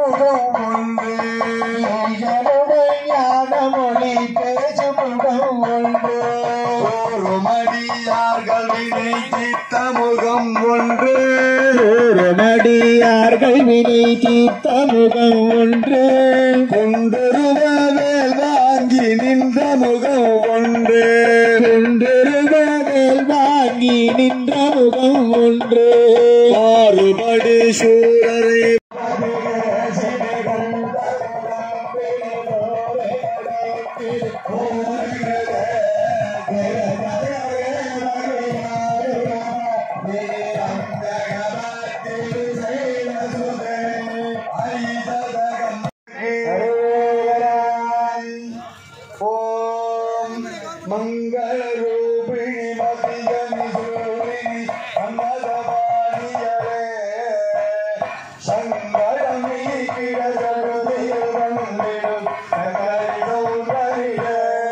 முகம் ஒன்று ஞான மொழி பேசு முகம் ஒன்று மடியார்கள் வினை தீர்த்த முகம் ஒன்று மடியார்கள் வினை தீர்த்த முகம் ஒன்று கொண்டிருவேல் வாங்கி நின்ற முகம் ஒன்று கொண்டிருவேல் வாங்கி நின்ற முகம் ஒன்று மாறுபடி சூரரை मंगल रूपिणी मतियनि सूरिणि अन्नदवाणियरे संगरमि किरजरुदिय वन्दिरु नगरि सौन्दरिये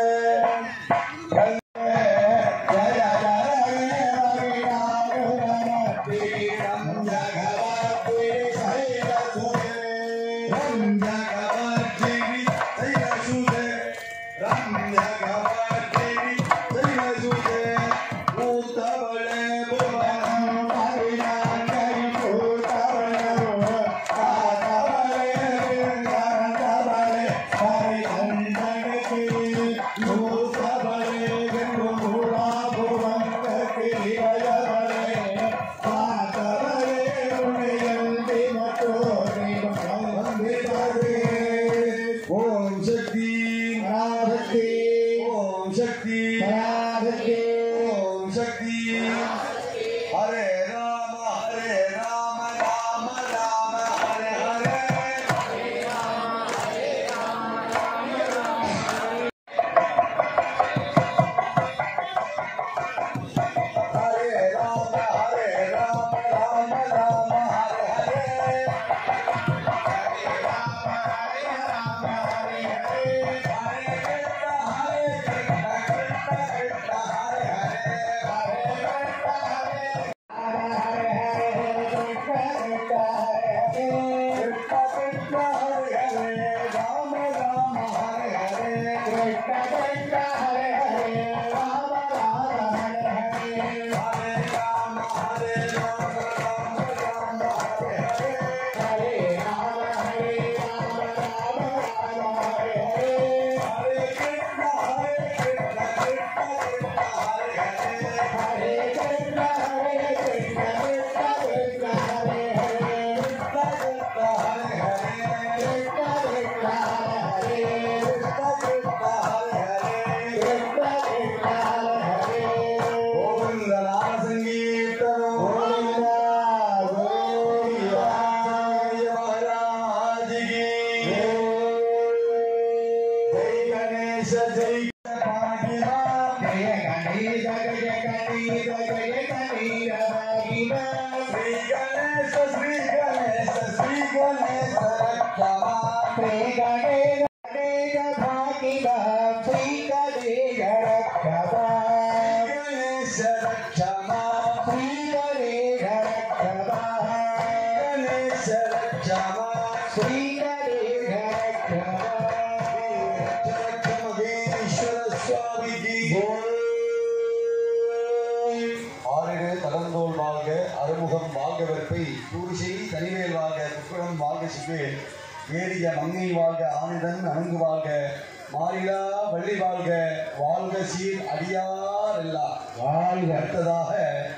ஏரிய மங்கை வாழ்க ஆனிதன் அணங்கு வாழ்க மாறிலா வள்ளி வாழ்க வாழ்க சீர் அடியார் எல்லா வாழ்க. அடுத்ததாக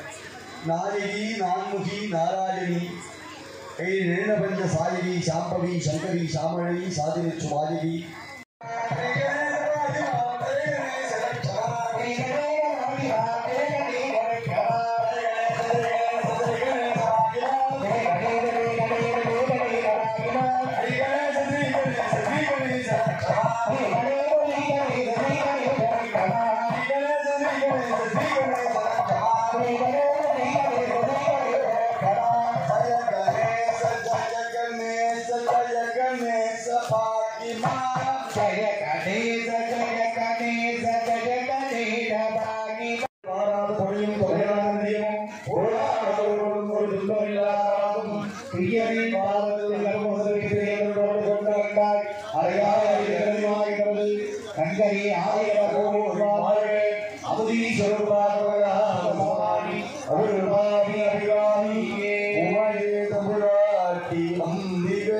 நாயகி நான்முகி நாராயணி நிர்ணபஞ்ச சாயகி சாம்பவி சங்கரி சாமழி சாதினிச்சு வாயகி பிரியரின் பாதத்தில் சங்கரி ஆயிர கோடி அவதி சொல்வாரி அருள்வாமி அபிராமி உமையே தமிழாட்டி அம்பிகை.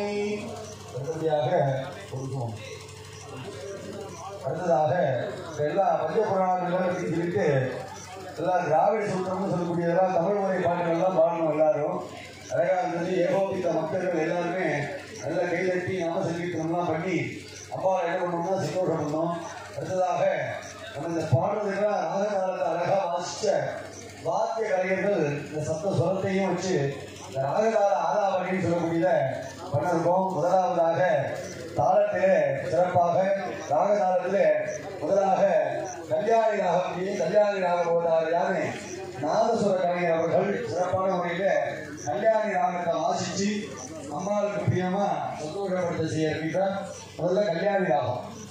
அடுத்ததாக எல்லா பஞ்சபுராணங்களும் சொல்லிட்டு எல்லா திராவிட சூத்திரம்னு சொல்லக்கூடியதெல்லாம் தமிழ் மொழி பாட்டுகள்லாம் பாடணும். எல்லாரும் அழகா இருந்தது. ஏகோபித்த மக்கள் எல்லாருமே நல்லா கைதட்டி நாம சங்கீர்த்தனம்லாம் பண்ணி அப்பா என்ன பண்ணோம்னா சந்தோஷம் பண்ணோம். அடுத்ததாக நம்ம இந்த பாடுறதுக்கெல்லாம் ராககாலத்தை அழகா வாசிச்ச வாத்திய கலைஞர்கள் இந்த சப்த சுரத்தையும் வச்சு இந்த ராககால ஆலாவணின்னு சொல்லக்கூடியத பண்ணிருக்கோம். முதலாவதாக தாளத்திலே சிறப்பாக ராகதாளத்திலே முதலாக கல்யாணி ராகம் போதார் யாரு நாதசுர கலைஞர் அவர்கள் சிறப்பான முறையில கல்யாணி ராகத்தை வாசிச்சு அம்மாவுக்கு பிரியமா சந்தோஷப்படுத்த செய்ய முதல்ல கல்யாணி ராகம்